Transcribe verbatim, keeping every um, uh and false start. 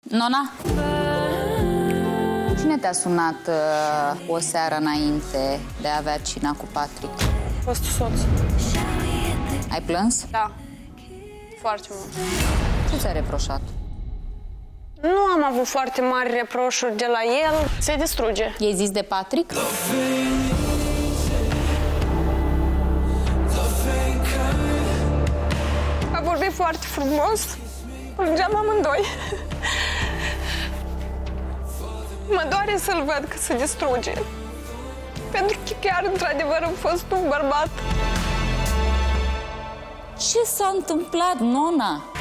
Nona? Cine te-a sunat uh, o seară înainte de a avea cina cu Patrick? Fostul soț. Ai plâns? Da. Foarte mult. Ce ți-a reproșat? Nu am avut foarte mari reproșuri de la el. Se distruge. I-ai zis de Patrick? A vorbit foarte frumos. Plângeam amândoi. Mă doare să-l văd că se distruge. Pentru că chiar, într-adevăr, am fost un bărbat. Ce s-a întâmplat, Nona?